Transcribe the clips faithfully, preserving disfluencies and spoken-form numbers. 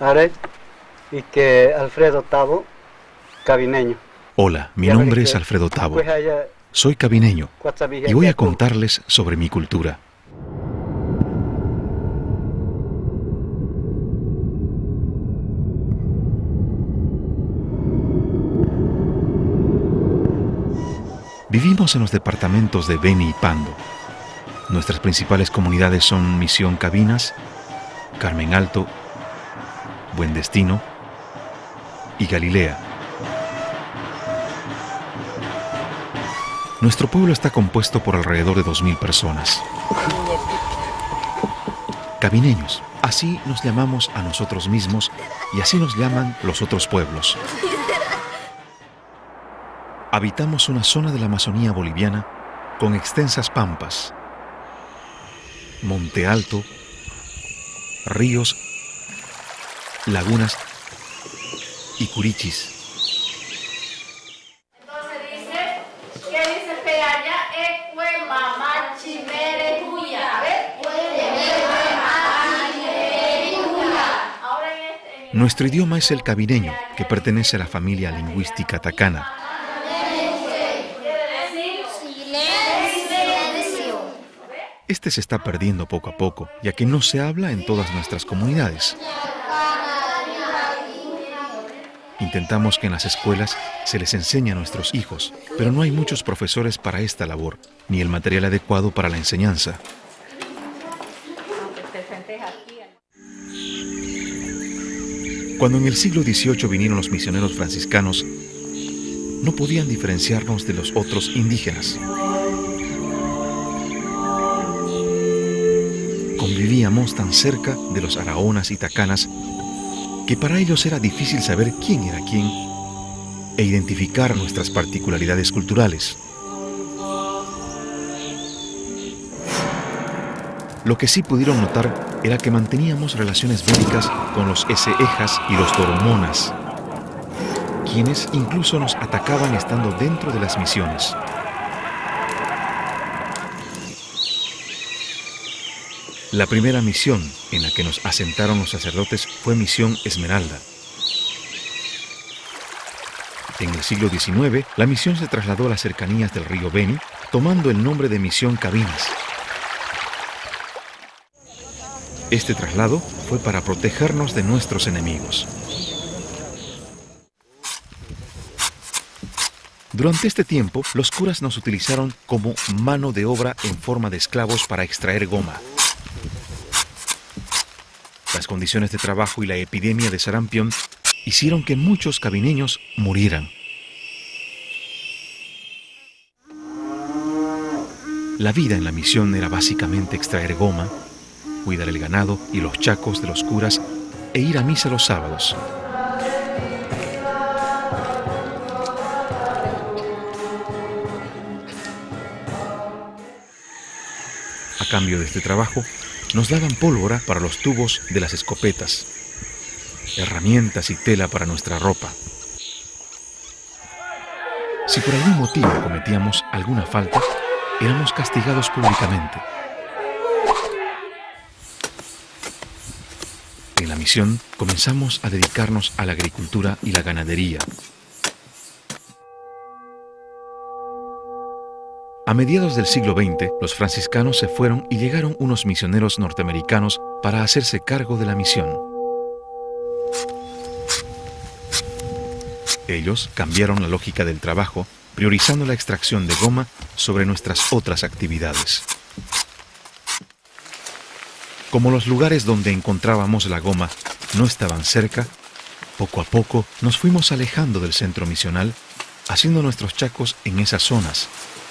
Are y que Alfredo Tabo, cabineño. Hola, mi nombre es Alfredo Tabo. Soy cabineño y voy a contarles sobre mi cultura. Vivimos en los departamentos de Beni y Pando. Nuestras principales comunidades son Misión Cabinas, Carmen Alto, Buen Destino y Galilea. Nuestro pueblo está compuesto por alrededor de dos mil personas. Cabineños, así nos llamamos a nosotros mismos y así nos llaman los otros pueblos. Habitamos una zona de la Amazonía boliviana con extensas pampas, monte alto, ríos, lagunas y curichis. Entonces dice, ¿qué dice Peaya? Ecue mamá chimere tuya. A ver, ahora en este, en Nuestro idioma es el cabineño, que pertenece a la familia lingüística tacana. Este se está perdiendo poco a poco, ya que no se habla en todas nuestras comunidades. Intentamos que en las escuelas se les enseñe a nuestros hijos, pero no hay muchos profesores para esta labor, ni el material adecuado para la enseñanza. Cuando en el siglo dieciocho vinieron los misioneros franciscanos, no podían diferenciarnos de los otros indígenas. Convivíamos tan cerca de los araonas y tacanas que para ellos era difícil saber quién era quién e identificar nuestras particularidades culturales. Lo que sí pudieron notar era que manteníamos relaciones bélicas con los Eseejas y los Toromonas, quienes incluso nos atacaban estando dentro de las misiones. La primera misión en la que nos asentaron los sacerdotes fue Misión Esmeralda. En el siglo diecinueve, la misión se trasladó a las cercanías del río Beni, tomando el nombre de Misión Cabinas. Este traslado fue para protegernos de nuestros enemigos. Durante este tiempo, los curas nos utilizaron como mano de obra en forma de esclavos para extraer goma. Las condiciones de trabajo y la epidemia de sarampión hicieron que muchos cabineños murieran. La vida en la misión era básicamente extraer goma, cuidar el ganado y los chacos de los curas e ir a misa los sábados. A cambio de este trabajo, nos daban pólvora para los tubos de las escopetas, herramientas y tela para nuestra ropa. Si por algún motivo cometíamos alguna falta, éramos castigados públicamente. En la misión comenzamos a dedicarnos a la agricultura y la ganadería. A mediados del siglo veinte, los franciscanos se fueron y llegaron unos misioneros norteamericanos para hacerse cargo de la misión. Ellos cambiaron la lógica del trabajo, priorizando la extracción de goma sobre nuestras otras actividades. Como los lugares donde encontrábamos la goma no estaban cerca, poco a poco nos fuimos alejando del centro misional, haciendo nuestros chacos en esas zonas.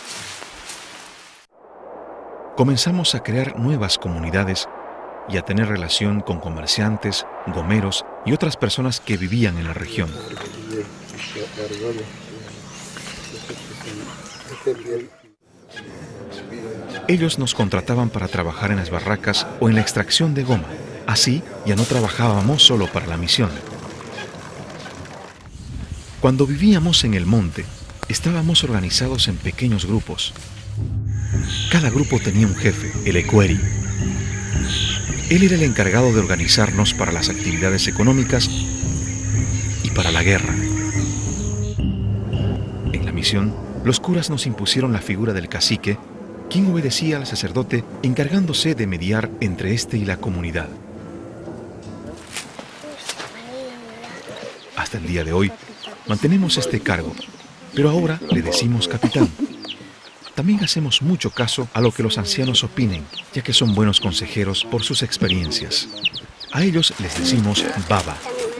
Comenzamos a crear nuevas comunidades y a tener relación con comerciantes, gomeros y otras personas que vivían en la región. Ellos nos contrataban para trabajar en las barracas o en la extracción de goma. Así ya no trabajábamos solo para la misión. Cuando vivíamos en el monte, estábamos organizados en pequeños grupos. Cada grupo tenía un jefe, el ecueri. Él era el encargado de organizarnos para las actividades económicas y para la guerra. En la misión, los curas nos impusieron la figura del cacique, quien obedecía al sacerdote encargándose de mediar entre éste y la comunidad. Hasta el día de hoy, mantenemos este cargo, pero ahora le decimos capitán. También hacemos mucho caso a lo que los ancianos opinen, ya que son buenos consejeros por sus experiencias. A ellos les decimos baba.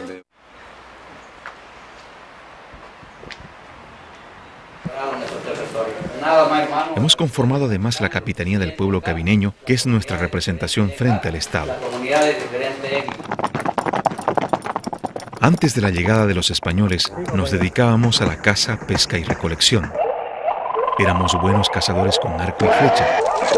Hemos conformado además la Capitanía del Pueblo Cabineño, que es nuestra representación frente al Estado. Antes de la llegada de los españoles, nos dedicábamos a la caza, pesca y recolección. Éramos buenos cazadores con arco y flecha.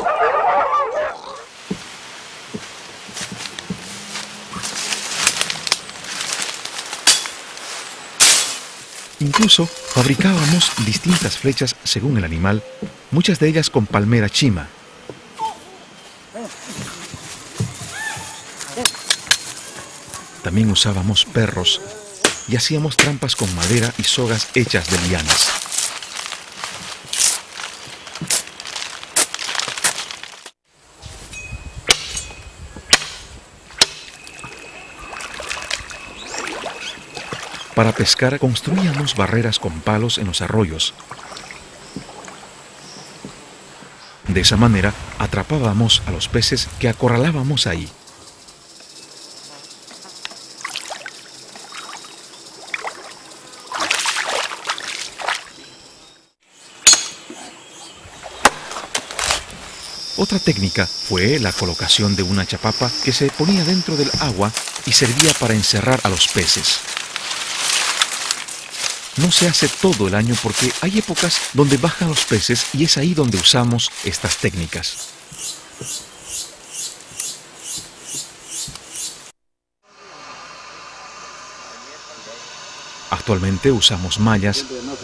Incluso fabricábamos distintas flechas según el animal, muchas de ellas con palmera chima. También usábamos perros y hacíamos trampas con madera y sogas hechas de lianas. Para pescar construíamos barreras con palos en los arroyos. De esa manera atrapábamos a los peces que acorralábamos ahí. Otra técnica fue la colocación de una chapapa que se ponía dentro del agua y servía para encerrar a los peces. No se hace todo el año porque hay épocas donde bajan los peces y es ahí donde usamos estas técnicas. Actualmente usamos mallas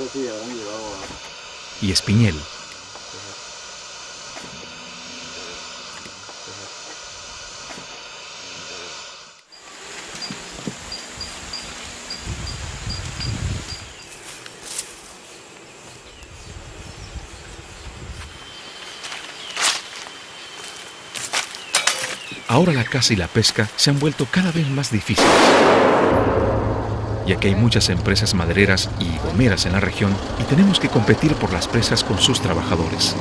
y espiñel. Ahora la caza y la pesca se han vuelto cada vez más difíciles, ya que hay muchas empresas madereras y gomeras en la región y tenemos que competir por las presas con sus trabajadores.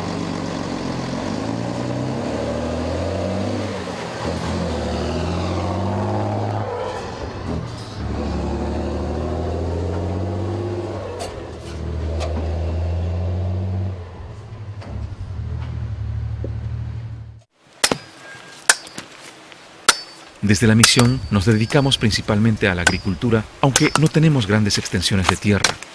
Desde la misión nos dedicamos principalmente a la agricultura, aunque no tenemos grandes extensiones de tierra.